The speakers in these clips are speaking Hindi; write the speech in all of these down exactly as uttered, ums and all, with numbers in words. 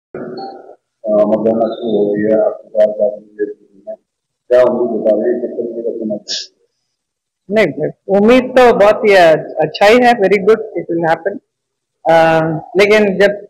मतगणना शुरू हो गई है आपकी बात में, क्या उम्मीद बता रही है, किस तरीके का चुनाव? नहीं, उम्मीद तो बहुत ही अच्छा ही है, very good, it will happen. लेकिन जब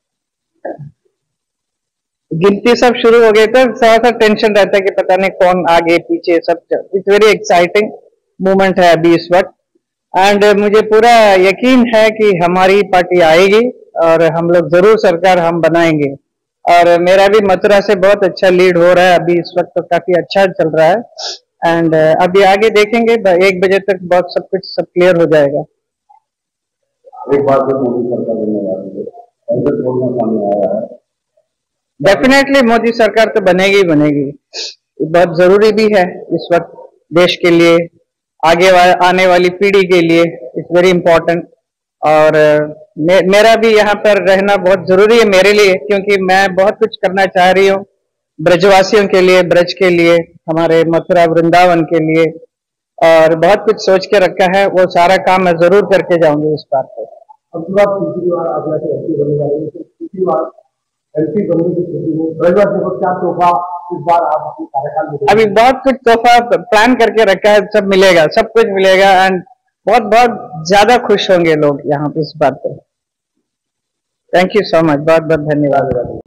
गिनती सब शुरू हो गई तो थोड़ा सा टेंशन रहता है कि पता नहीं कौन आगे पीछे सब। इट्स वेरी एक्साइटिंग मोमेंट है अभी इस वक्त, एंड मुझे पूरा यकीन है कि हमारी पार्टी आएगी और हम लोग जरूर सरकार हम बनाएंगे। और मेरा भी मथुरा से बहुत अच्छा लीड हो रहा है अभी इस वक्त, तो काफी अच्छा चल रहा है। एंड अभी आगे देखेंगे, एक बजे तक बहुत सब कुछ सब क्लियर हो जाएगा। एक बात जो मोदी सरकार बनने वाली है, ऐसे थोड़ा सामने आया है। डेफिनेटली मोदी सरकार तो बनेगी ही बनेगी, बहुत जरूरी भी है इस वक्त देश के लिए, आगे वा, आने वाली पीढ़ी के लिए इट्स वेरी इंपॉर्टेंट। और मे, मेरा भी यहाँ पर रहना बहुत जरूरी है मेरे लिए, क्योंकि मैं बहुत कुछ करना चाह रही हूँ ब्रजवासियों के लिए, ब्रज के लिए, हमारे मथुरा वृंदावन के लिए, और बहुत कुछ सोच के रखा है। वो सारा काम मैं जरूर करके जाऊंगी इस बार पे। तीसरी बार आप एमपी बनने वाले हैं, तीसरी बार एमपी बनने की स्थिति में ब्रजवासियों को क्या तोहफा इस बार आप अपने कार्यकाल में? अभी बहुत कुछ तोहफा प्लान करके रखा है, सब मिलेगा, सब कुछ मिलेगा, एंड बहुत बहुत ज्यादा खुश होंगे लोग यहाँ पे इस बात पे। थैंक यू सो मच, बहुत बहुत धन्यवाद।